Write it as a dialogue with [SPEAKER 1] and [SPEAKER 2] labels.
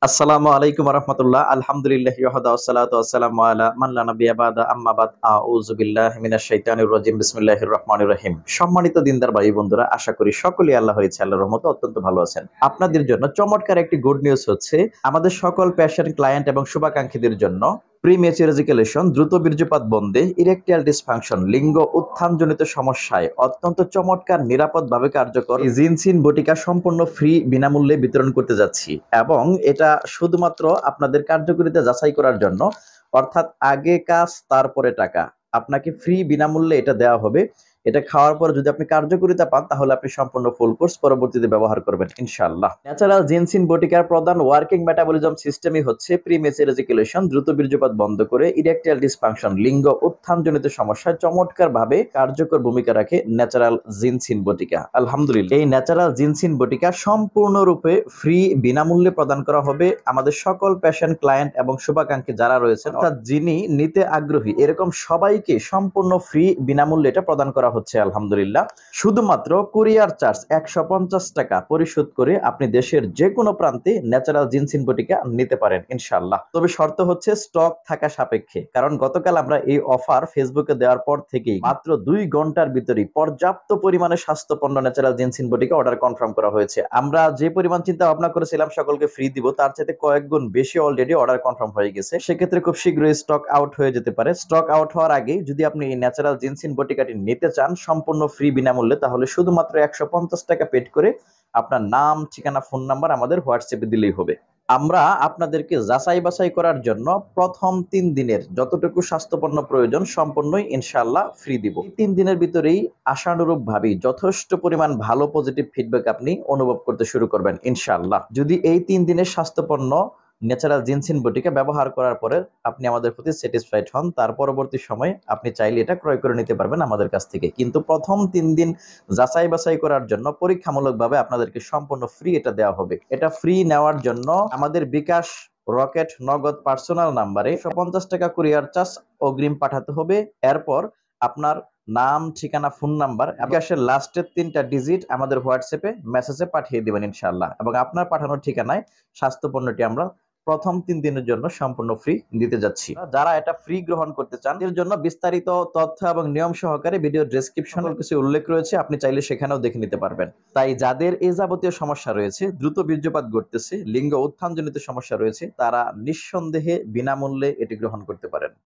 [SPEAKER 1] আসসালামু আলাইকুম রহমতুল্লাহ। আলহামদুলিল্লাহ ওয়াহদা ওয়াসসালাতু ওয়াসসালামু আলা মান লা নাবিয়্যা বাদা আম্মা বাদ আউযু বিল্লাহি মিনাশ শাইতানির রাজিম বিসমিল্লাহির রহমানির রহিম। সম্মানিত দিনদার ভাই বন্ধুরা, আশা করি সকলেই আল্লাহর ইচ্ছা আল্লাহর রহমতে অত্যন্ত ভালো আছেন। আপনাদের জন্য চমৎকার একটি গুড নিউজ হচ্ছে, আমাদের সকল প্যাশন ক্লায়েন্ট এবং শুভাকাঙ্ক্ষীদের জন্য প্রিমেচার ইজাকুলেশন, দ্রুত বীর্যপাত বন্ধে, ইরেকটাইল ডিসফাংশন, লিঙ্গ উত্থানজনিত সমস্যায় অত্যন্ত চমৎকার নিরাপদভাবে কার্যকর এই জিনসিন বটিকা সম্পূর্ণ ফ্রি বিনামূল্যে বিতরণ করতে যাচ্ছি, এবং এটা শুধুমাত্র আপনাদের কার্যকারিতা যাচাই করার জন্য, অর্থাৎ আগে কাজ তারপরে টাকা। আপনাকে ফ্রি বিনামূল্যে এটা দেওয়া হবে। এটা খাওয়ার পর যদি আপনি কার্যকারিতা পান, তাহলে আপনি সম্পূর্ণ ফুল কোর্স পরবর্তীতে ব্যবহার করবেন ইনশাআল্লাহ। ন্যাচারাল জিনসিন বটিকার প্রধান ওয়ার্কিং মেটাবলিজম সিস্টেমই হচ্ছে প্রিমেচার ইজাকুলেশন, দ্রুত বীর্যপাত বন্ধ করে ইরেকটাইল ডিসফাংশন, লিঙ্গ উত্থানজনিত সমস্যায় চমৎকার ভাবে কার্যকর ভূমিকা রাখে ন্যাচারাল জিনসিন বটিকা। আলহামদুলিল্লাহ, এই ন্যাচারাল জিনসিন বটিকা সম্পূর্ণরূপে ফ্রি বিনামূল্যে প্রদান করা হবে আমাদের সকল পেশেন্ট ক্লায়েন্ট এবং শুভাকাঙ্ক্ষী যারা রয়েছেন, অর্থাৎ যিনি নিতে আগ্রহী এরকম সবাইকে সম্পূর্ণ ফ্রি বিনামূল্যে এটা প্রদান করা হচ্ছে। আলহামদুলিল্লাহ, শুধুমাত্র কুরিয়ার চার্জ ১৫০ টাকা পরিশোধ করে আপনি দেশের যে কোনো প্রান্তে ন্যাচারাল জিনসিন বটিকা নিতে পারেন ইনশাআল্লাহ। তবে শর্ত হচ্ছে স্টক থাকা সাপেক্ষে, কারণ গতকাল আমরা এই অফার ফেসবুকে দেওয়ার পর থেকেই মাত্র ২ ঘন্টার ভিতরেই পর্যাপ্ত পরিমাণে স্বাস্থ্যপন্ন ন্যাচারাল জিনসিন বটিকা অর্ডার কনফার্ম করা হয়েছে। আমরা যে পরিমাণ চিন্তা ভাবনা করেছিলাম সকলকে ফ্রি দিব, তার চাইতে কয়েক গুণ বেশি অলরেডি অর্ডার কনফার্ম হয়ে গেছে। সেক্ষেত্রে খুব শীঘ্রই স্টক আউট হয়ে যেতে পারে। স্টক আউট হওয়ার আগে যদি আপনি এই ন্যাচারাল জিনসিন বটিকাটি নিতে চান সম্পূর্ণ ফ্রি বিনামূল্যে, তাহলে শুধুমাত্র ১৫০ টাকা পেড করে আপনার নাম, ঠিকানা, ফোন নাম্বার আমাদের হোয়াটসঅ্যাপে দিলেই হবে। আমরা আপনাদেরকে যাচাই বাছাই করার জন্য প্রথম ৩ দিনের যতটুকু স্বাস্থ্যপন্ন প্রয়োজন সম্পূর্ণই ইনশাআল্লাহ ফ্রি দিব। এই ৩ দিনের ভিতরেই আশানুরূপ ভাবেই যথেষ্ট পরিমাণ ভালো পজিটিভ ফিডব্যাক আপনি অনুভব করতে শুরু করবেন ইনশাআল্লাহ। যদি এই ৩ দিনের স্বাস্থ্যপন্ন ন্যাচারাল জিনসিন বটিকা ব্যবহার করার পরে আপনি আমাদের প্রতি স্যাটিসফাইড হন, তার পরবর্তী সময়ে আপনি চাইলে এটা ক্রয় করে নিতে পারবেন আমাদের কাছ থেকে। কিন্তু প্রথম ৩ দিন যাচাই বাছাই করার জন্য পরীক্ষামূলকভাবে আপনাদেরকে সম্পূর্ণ ফ্রি এটা দেওয়া হবে। এটা ফ্রি নেওয়ার জন্য আমাদের বিকাশ, রকেট, নগদ পার্সোনাল নাম্বারে ১৫০ টাকা কুরিয়ার চার্জ অগ্রিম পাঠাতে হবে। এরপর আপনার নাম, ঠিকানা, ফোন নাম্বার, বিকাশের লাস্টের ৩টা ডিজিট আমাদের হোয়াটসঅ্যাপে মেসেজে পাঠিয়ে দিবেন ইনশাআল্লাহ, এবং আপনার পাঠানোর ঠিকানায় স্বাস্থ্যপণ্যটি আমরা প্রথম ৩ দিনের জন্য সম্পূর্ণ ফ্রি দিতে যাচ্ছি। যারা এটা ফ্রি গ্রহণ করতে চান, এর জন্য বিস্তারিত তথ্য এবং নিয়ম সহকারে ভিডিও ডেসক্রিপশনে কিছু উল্লেখ রয়েছে, আপনি চাইলে সেখানেও দেখে নিতে পারবেন। তাই যাদের এই যাবতীয় সমস্যা রয়েছে, দ্রুত বীর্যপাত ঘটতেছে, লিঙ্গ উত্থানজনিত সমস্যা রয়েছে, তারা নিঃসন্দেহে বিনামূল্যে এটি গ্রহণ করতে পারেন।